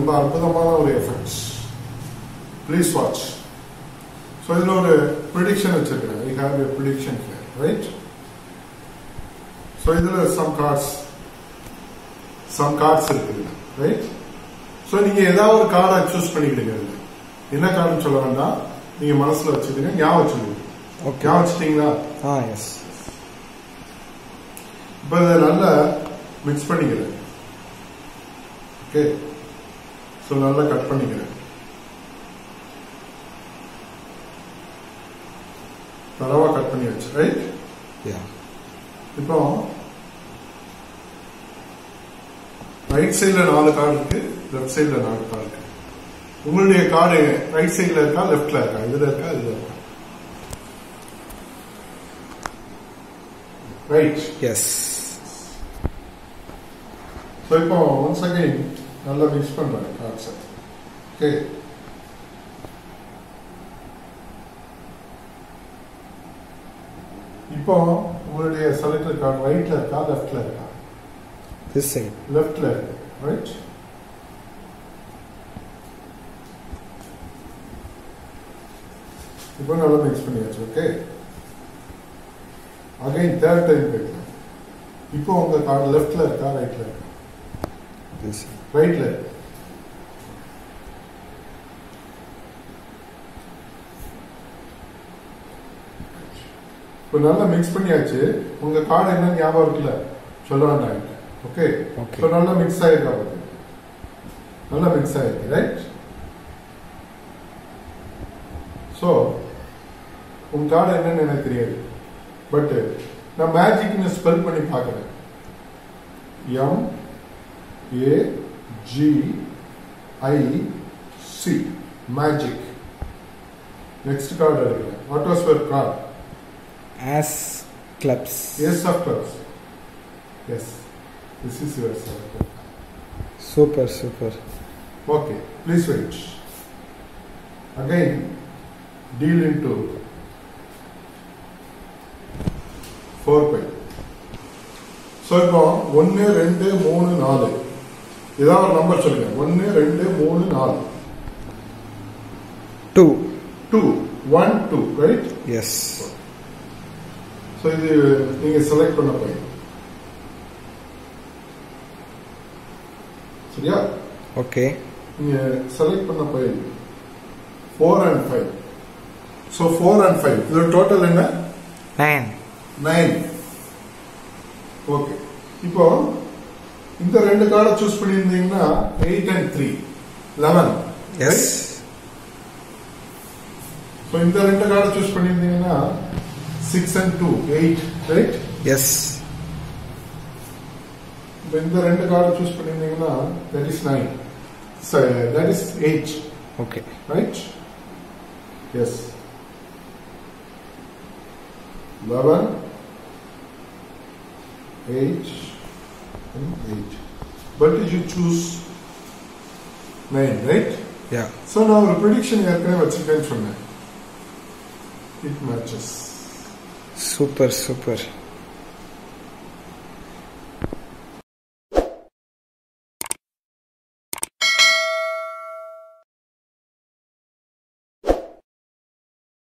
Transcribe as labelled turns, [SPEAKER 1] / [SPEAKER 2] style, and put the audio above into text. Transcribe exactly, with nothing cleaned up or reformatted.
[SPEAKER 1] ரொம்ப அற்புதமான ஒரு எஃபெக்ட்ஸ். Please watch. ஸோ இதில் ஒரு ப்ரிடிக்ஷன் வச்சிருக்கிறேன். We have a prediction here, right? So இதில் சம் கார்ட்ஸ் சம் கார்ட்ஸ் இருக்குது, ரைட்? ஸோ நீங்க ஏதாவது ஒரு கார்டை சூஸ் பண்ணிக்கிடுங்க. என்ன கார்டுன்னு சொல்ல வேண்டாம், நீங்க மனசுல வச்சுக்கோங்க, ஞாபகம் வச்சுக்கோங்க. ஞாபகம் வச்சுட்டீங்களா?
[SPEAKER 2] ஆ எஸ்.
[SPEAKER 1] இப்போ இதை நல்லா மிக்ஸ் பண்ணிக்கிறேன். ஓகே, ஸோ நல்லா கட் பண்ணிக்கிறேன். தரவா கட் பண்ணியாச்சு, ரைட்? இப்போ ரைட் சைட்ல நாலு கார்டு இருக்கு, லெஃப்ட் சைட்ல நாலு கார்டு இருக்கு. உங்களுடைய கார்டு ரைட் சைட்ல இருக்கா, லெஃப்ட்ல இருக்கா, இதுல இருக்கா, இதுல இருக்கா? ரைட்.
[SPEAKER 2] எஸ்.
[SPEAKER 1] ஸோ இப்போ ஒன்ஸ் அகைன் நல்லா மிக்ஸ் பண்றேன் கார்ட்ஸை. ஓகே, இப்போ உங்களுடைய செலக்டட் கார்டு ரைட்ல இருக்கா, லெஃப்ட்ல இருக்கா?
[SPEAKER 2] This side.
[SPEAKER 1] Left leg, right? இப்போ நல்லா மிக்ஸ் பண்ணியாச்சு. ஓகே, அகைன் தேர்ட் டைம் கேட்கலாம். இப்போ உங்க கார்டு லெஃப்ட்ல இருக்கா, ரைட்ல இருக்கா?
[SPEAKER 2] This
[SPEAKER 1] ரைட்ல இருக்கு. இப்போ நல்லா மிக்ஸ் பண்ணியாச்சு. உங்க கார்டு என்ன ஞாபகம் இருக்குல்ல, சொல்ல வேண்டாம். ஓகே, ஸோ நல்லா மிக்ஸ் ஆயிருக்கா, நல்லா மிக்ஸ் ஆயிருக்கு, ரைட்? ஸோ உங்க கார்டு என்னன்னு எனக்கு தெரியாது, பட் நான் மேஜிக்னு ஸ்பெல் பண்ணி பார்க்குறேன். M A G I C, magic. Next card எடுக்கிறேன். What was your card?
[SPEAKER 2] As clubs.
[SPEAKER 1] Ace of clubs. Yes. This is your circle.
[SPEAKER 2] Super, super.
[SPEAKER 1] Okay, please wait. Again, deal into four pi. So, இப்போ ஒன்று ரெண்டு மூணு நாலு ஏதாவது ஒரு number சொல்லுங்க. ஒன்று ரெண்டு மூணு நாலு.
[SPEAKER 2] Two.
[SPEAKER 1] Two. One, two, right?
[SPEAKER 2] Yes.
[SPEAKER 1] So, இது நீங்க செலக்ட் பண்ண போய் சரியா?
[SPEAKER 2] ஓகே,
[SPEAKER 1] நீங்க செலக்ட் பண்ண போய் four and five. So four and five இதோட டோட்டல் என்ன?
[SPEAKER 2] நைன்.
[SPEAKER 1] நைன். ஓகே, இப்போ இந்த ரெண்டு கார்டை சூஸ் பண்ணியிருந்தீங்கன்னா eight and three eleven.
[SPEAKER 2] Yes.
[SPEAKER 1] So இந்த ரெண்டு கார்டை சூஸ் பண்ணியிருந்தீங்கன்னா six and two eight, right?
[SPEAKER 2] Yes.
[SPEAKER 1] இப்போ இந்த ரெண்டு கார்டை சூஸ் பண்ணியிருந்தீங்கன்னா that is nine, that is eight.
[SPEAKER 2] Okay,
[SPEAKER 1] right? Yes. Eleven, eight, and eight. But you choose nine, right?
[SPEAKER 2] Yeah.
[SPEAKER 1] So now our prediction ஏற்கனவே வச்சிருக்கேன்னு சொன்னேன். It matches.
[SPEAKER 2] Super, super.